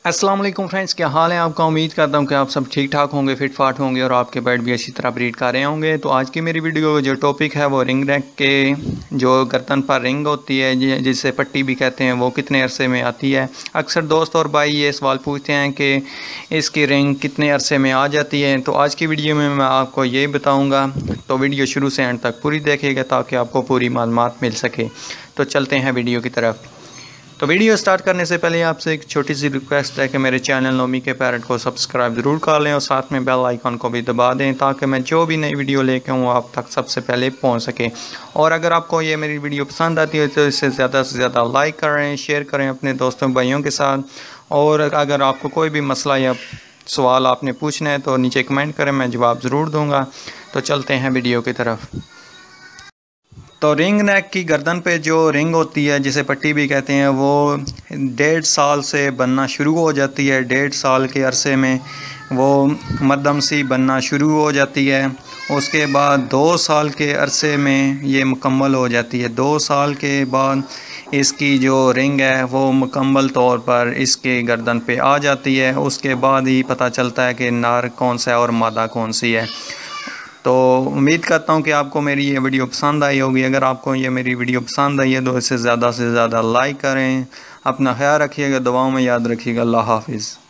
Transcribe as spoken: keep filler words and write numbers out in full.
अस्सलाम वालेकुम फ्रेंड्स, क्या हाल है आपका। उम्मीद करता हूँ कि आप सब ठीक ठाक होंगे, फिट फाट होंगे और आपके पेट भी अच्छी तरह ब्रीड कर रहे होंगे। तो आज की मेरी वीडियो का जो टॉपिक है वो रिंग नेक के जो गर्दन पर रिंग होती है जिसे पट्टी भी कहते हैं, वो कितने अरसे में आती है। अक्सर दोस्त और भाई ये सवाल पूछते हैं कि इसकी रिंग कितने अरसे में आ जाती है। तो आज की वीडियो में मैं आपको ये बताऊँगा, तो वीडियो शुरू से एंड तक पूरी देखिएगा ताकि आपको पूरी मालूमात मिल सके। तो चलते हैं वीडियो की तरफ। तो वीडियो स्टार्ट करने से पहले आपसे एक छोटी सी रिक्वेस्ट है कि मेरे चैनल नोमी के पैरट को सब्सक्राइब ज़रूर कर लें और साथ में बेल आइकन को भी दबा दें ताकि मैं जो भी नई वीडियो लेके हूँ आप तक सबसे पहले पहुँच सके। और अगर आपको ये मेरी वीडियो पसंद आती है तो इसे ज़्यादा से ज़्यादा लाइक करें, शेयर करें अपने दोस्तों भाइयों के साथ। और अगर आपको कोई भी मसला या सवाल आपने पूछना है तो नीचे कमेंट करें, मैं जवाब ज़रूर दूँगा। तो चलते हैं वीडियो की तरफ। तो रिंग नेक की गर्दन पे जो रिंग होती है जिसे पट्टी भी कहते हैं वो डेढ़ साल से बनना शुरू हो जाती है। डेढ़ साल के अरसे में वो मध्यम सी बनना शुरू हो जाती है। उसके बाद दो साल के अरसे में ये मुकम्मल हो जाती है। दो साल के बाद इसकी जो रिंग है वो मुकम्मल तौर पर इसके गर्दन पे आ जाती है। उसके बाद ही पता चलता है कि नर कौन सा है और मादा कौन सी है। तो उम्मीद करता हूँ कि आपको मेरी ये वीडियो पसंद आई होगी। अगर आपको ये मेरी वीडियो पसंद आई है तो इसे ज़्यादा से ज़्यादा लाइक करें। अपना ख्याल रखिएगा, दुआओं में याद रखिएगा। अल्लाह हाफिज़।